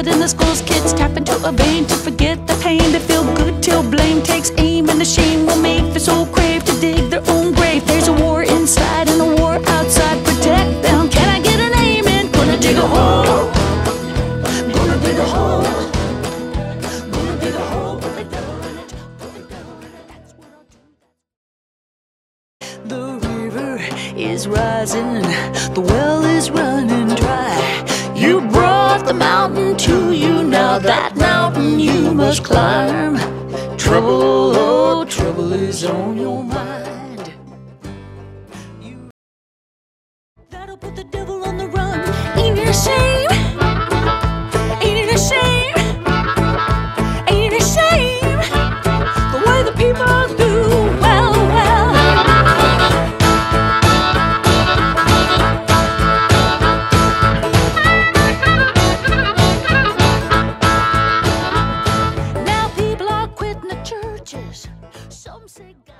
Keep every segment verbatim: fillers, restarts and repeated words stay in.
blood in the skulls. Kids tap into a vein to forget the pain. They feel good till blame takes aim, and the shame will make their soul crave to dig their own grave. There's a war inside and a war outside. Protect them. Can I get an amen? Gonna dig a hole. Gonna dig a hole. Gonna dig a hole. Put the devil in it. Put the devil in it. That's what I'll do. The river is rising. The well is running dry. You brought the mountain to you. Now that mountain you must climb. Trouble, oh, trouble is on your mind. You... That'll put the devil on the run. Ain't it a shame? Ain't it a shame? Ain't it a shame? The way the people do. Well, well. Now people are quitting the churches. Some say God.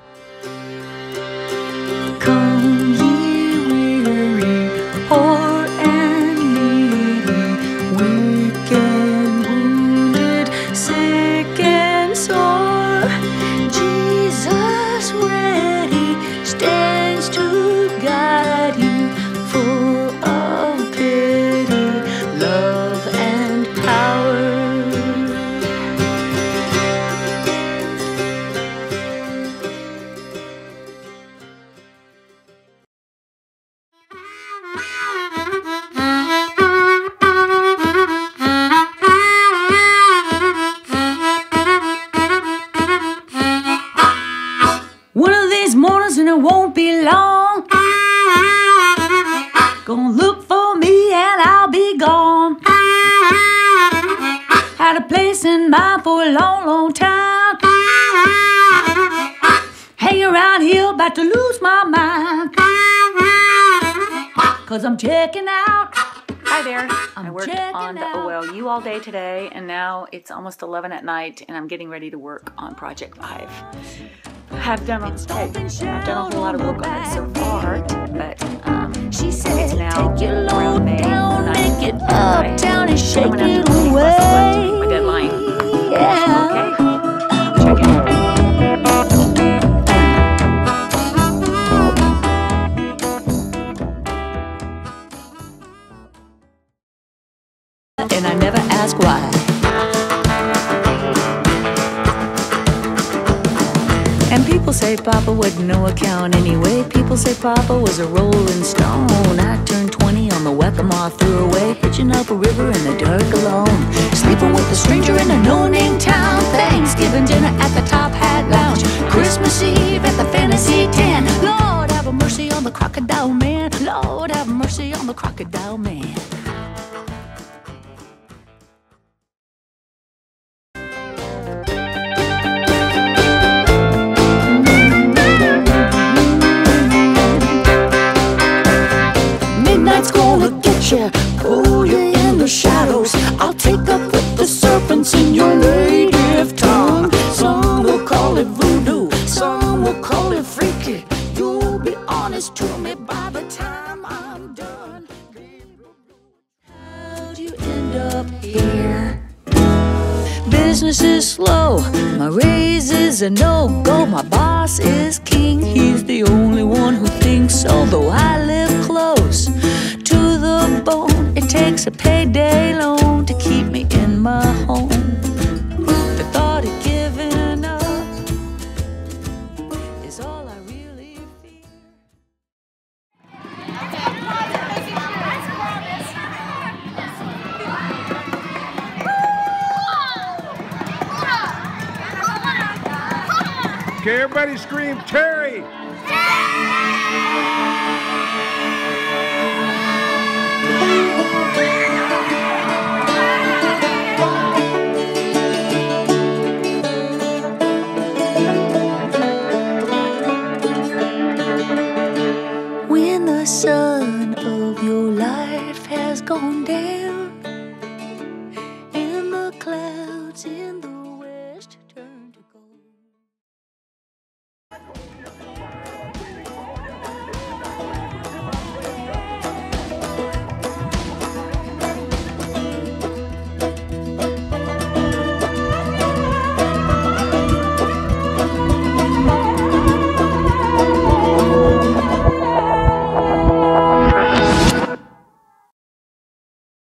Come ye weary, poor and needy, weak and wounded, sick and sore. Jesus ready stands to guide you, full of pity, love and power. One of these mornings and it won't be long. Gonna look for me and I'll be gone. Had a place in mind for a long, long time. Hang around here, about to lose my mind. Cause I'm checking out. Hi there. I'm I worked checking on the out. O L U all day today, and now it's almost eleven at night, and I'm getting ready to work on Project Five. I've done a, hey, I've done a whole lot of work on it so far, but um, She said, it's now take your around load May down, ninth, make it and up, I down and think shake I'm gonna have it to take myself up to meet my away. deadline. Yeah. Okay, check it. And I never ask why. And people say Papa wasn't no account anyway. People say Papa was a rolling stone. I turned twenty on the Waccamaw, threw away, hitching up a river in the dark alone. Sleeping with a stranger in a no-name town. Thanksgiving dinner at the Top Hat Lounge. Christmas Eve at the Fantasy Ten. Lord have mercy on the Crocodile Man. Lord have mercy on the Crocodile Man. Midnight's gonna get you, pull you in the shadows. I'll take up with the serpents in your native tongue. Some will call it voodoo, some will call it freaky. You'll be honest to me by the time I'm done. How'd you end up here? Business is slow, my raise is a no-go. My boss is king, he's the only one who thinks so. Though I live close to the bone, it takes a payday loan to keep me in my home. The thought of giving up is all I really fear. Okay, everybody scream, Terry! When the sun of your life has gone down, and the clouds in the